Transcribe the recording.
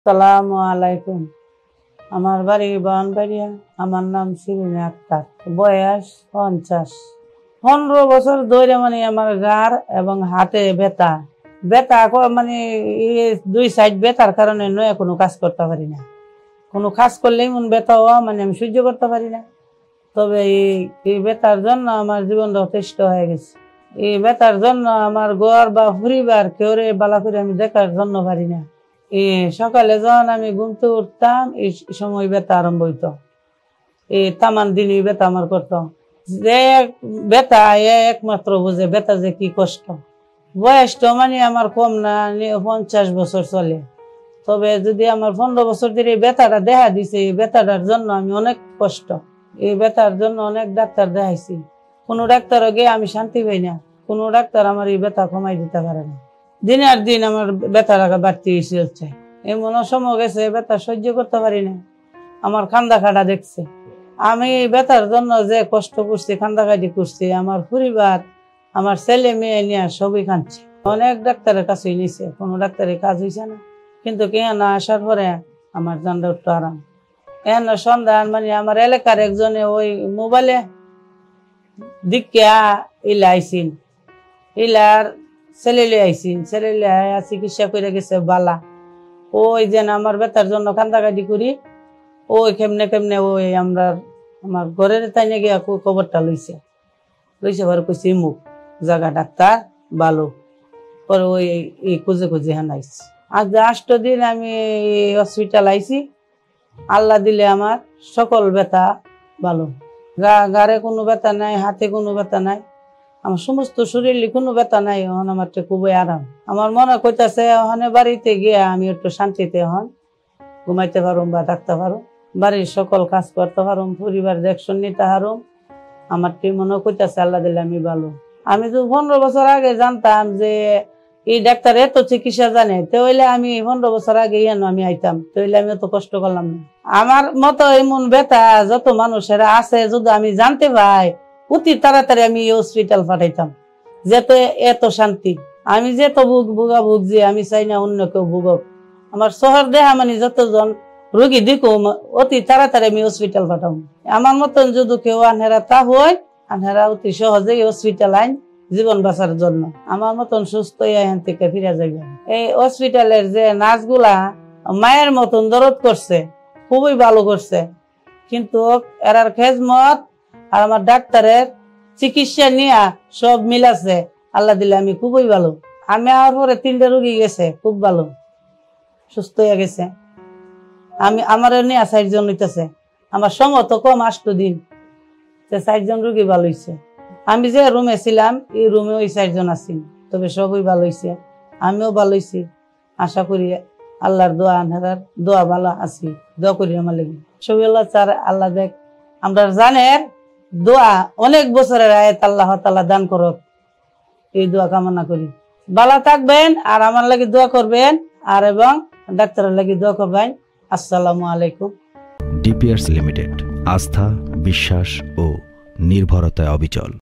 আসসালামু আলাইকুম। আমার বাড়ি বানবাড়িয়া। আমার নাম শিরিন আক্তার। বয়স 50। 15 বছর ধরে আমার গার এবং হাতে ব্যথা ব্যথা মানে দুই সাইড ব্যথার কারণে নয় কোনো কাজ করতে পারি না। কোনো কাজ করলেই মন ব্যথা হওয়া আমি সহ্য করতে পারি না। তবে এই ব্যথার জন্য আমার জীবনটা অতিষ্ঠ হয়ে গেছে। এই ব্যথার জন্য আমার ঘর বা পরিবার কেউ বালা করে আমি দেখার জন্য পারি না। সকালে যখন আমি ঘুমতে উঠতাম এই সময় ব্যথা আরম্ভ হইতো। এই তামান দিনই ব্যথা আমার করতো। যে ব্যথা একমাত্র বুঝে ব্যথা যে কি কষ্ট। বয়সটা আমার কম না, 50 বছর চলে। তবে যদি আমার 15 বছর ধরে ব্যথাটা দেখা দিছে, এই ব্যথাটার জন্য আমি অনেক কষ্ট। এই ব্যথার জন্য অনেক ডাক্তার দেখাইছি। কোনো ডাক্তারও গিয়ে আমি শান্তি পাই না। কোনো ডাক্তার আমার এই ব্যথা কমাই দিতে পারে না। দিন আর দিন আমার ব্যথার বাড়তি চলছে। এমন সময় গেছে ব্যথা সহ্য করতে পারি না। আমার কান্দা কাটা দেখছে। আমি এই ব্যথার জন্য যে কষ্ট করছি, কান্দাকাটি করছি, আমার পরিবার, আমার ছেলে মেয়ে নিয়ে সবই কাঁদছে। অনেক ডাক্তারের কাছে নিছে, কোনো ডাক্তারের কাজ হয়েছে না। কিন্তু কেন আসার পরে আমার জানটা একটু আরাম। এখন সন্ধান আমার এলাকার একজনে ওই মোবাইলে দিকা ইলা আইসিন, ইলার ছেলে আইসিন, ছেলে চিকিৎসা করে গেছে বালা। ওই যেন আমার ব্যথার জন্য কান্দাকাটি করি, ওই কেমনে কেমনে ওই আমার ঘরের তাইনে গিয়া খবরটা লইছে পরে কইছে মুখ জায়গা ডাক্তার ভালো। পরে ওই খুঁজে খুঁজে হ্যাঁ আইসি। আজ 8 দিন আমি হসপিটাল আইসি। আল্লাহ দিলে আমার সকল ব্যথা ভালো। গাড়ে কোনো ব্যথা নাই, হাতে কোনো ব্যথা নাই, আমার সমস্ত শরীরে কোনো ব্যথা নাই। এখন আমার খুবই আরাম। আমার মনে কইতাছে ওখানে বাড়িতে গিয়ে আমি একটু শান্তিতে হন ঘুমাইতে পারুম বা থাকতে পারুম, বাড়ির সকল কাজ করতে পারুম, পরিবার দেখশন নিতে পারুম। আমার মনে কইতাছে আল্লাহ দিলে আমি ভালো। আমি তো 15 বছর আগে জানতাম যে এই ডাক্তার এত চিকিৎসা জানে, তাহলে আমি 15 বছর আগে আমি আইতাম, তাহলে আমি এত কষ্ট করলাম না। আমার মতো এমন ব্যথা যত মানুষেরা আছে যদি আমি জানতে পাই, অতি তাড়াতাড়ি আমি হসপিটাল পাঠাইতাম। যেতে এত শান্তি। আমি যেত ভুগছি, আমি চাই না অন্য কেউ ভুগক। আমার শহর দেহা যতজন রোগী দেখো অতি তাড়াতাড়ি আমি হসপিটাল পাঠাবো। আমার মতন যদি কেউ আনহেরা তা হয়, আনহেরা অতি সহজেই হসপিটাল আইন জীবন বাঁচার জন্য। আমার মতন সুস্থ এখান থেকে ফিরে যাবে। এই হসপিটালের যে নার্সগুলা মায়ের মতন দরদ করছে, খুবই ভালো করছে। কিন্তু এরার খেজমত আর আমার ডাক্তারের চিকিৎসা নিয়ে সব মিলাছে। আল্লাহ দিলে আমি খুবই ভালো। আমি আমার পরে 3টা রোগী গেছে, খুব ভালো সুস্থ হয়ে গেছে। আমার নিয়ে 4 জন হইতেছে। আমার সময় তো কম 8 দিন, 4 জন রোগী ভালো হয়েছে। আমি যে রুমে ছিলাম এই রুমে ওই 4 জন আছি, তবে সবই ভালো হয়েছে, আমিও ভালো হয়েছি। আশা করি আল্লাহর দোয়া, আনহার দোয়া ভালো আছি। দোয়া করি আমার লেগে সবই আল্লাহ চার। আল্লাহ দেখ আমরা জানের দোয়া অনেক বছরের আয়াত আল্লাহ তাআলা দান করক, এই দোয়া কামনা করি। ভালো থাকবেন আর আমার লাগি দোয়া করবেন, আর এবং ডাক্তারের লাগি দোয়া করবেন। আসসালামু আলাইকুম। ডিপিআরস লিমিটেড, আস্থা, বিশ্বাস ও নির্ভরতায় অবিচল।